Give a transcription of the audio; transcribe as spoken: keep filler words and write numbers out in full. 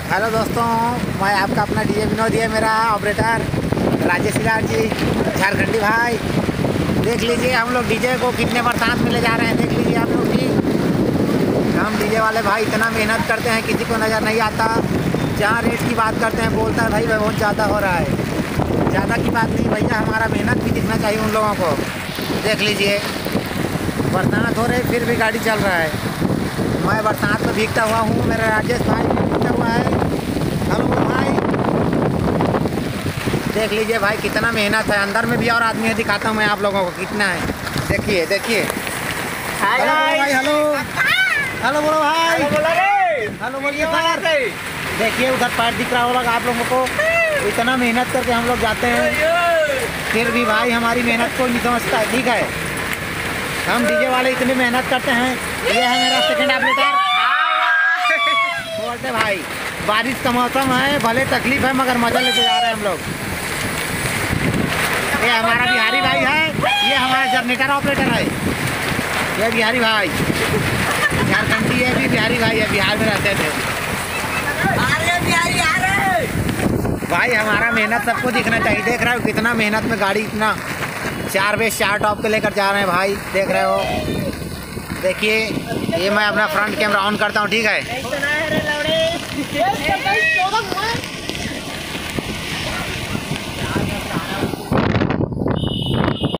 Hello दोस्तों, मैं आपका अपना डीजे विनोद, है मेरा ऑपरेटर राजेश लाल जी, झारखंडी भाई। देख लीजिए हम लोग डीजे को कितने बरसात में ले जा रहे हैं, देख लीजिए आप लोग भी। हम डीजे वाले भाई इतना मेहनत करते हैं, किसी को नज़र नहीं आता। जहाँ रेट की बात करते हैं बोलता है भाई बहुत ज़्यादा हो रहा है। ज़्यादा की बात नहीं भैया, हमारा मेहनत भी दिखना चाहिए उन लोगों को। देख लीजिए बरसात हो रही फिर भी गाड़ी चल रहा है। मैं बरसात में भीगता हुआ हूँ, मेरा राजेश भाई भी भीगता हुआ है। हेलो भाई, देख लीजिए भाई कितना मेहनत है। अंदर में भी और आदमी है, दिखाता हूँ मैं आप लोगों को कितना है। देखिए देखिए, हेलो भाई, हेलो हेलो बोलो भाई, हेलो बोलिए सर। देखिए उधर पैर दिख रहा होगा आप लोगों को। इतना मेहनत करके हम लोग जाते हैं, फिर भी भाई हमारी मेहनत कोई नहीं समझता है। ठीक है, हम डीजे वाले इतनी मेहनत करते हैं। ये है मेरा सेकंड ऑपरेटर बोलते भाई। बारिश का मौसम है, भले तकलीफ है मगर मजा लेते जा रहे हैं हम लोग। ये हमारा बिहारी भाई है, ये हमारा जनरेटर ऑपरेटर है। ये बिहारी भाई झारखंडी है, भी बिहारी भाई है, बिहार में रहते थे भाई। हमारा मेहनत सबको दिखना चाहिए। देख रहे हो कितना मेहनत में गाड़ी, इतना चार बेस चार टॉप के लेकर जा रहे हैं भाई, देख रहे हो। देखिए ये मैं अपना फ्रंट कैमरा ऑन करता हूँ, ठीक है।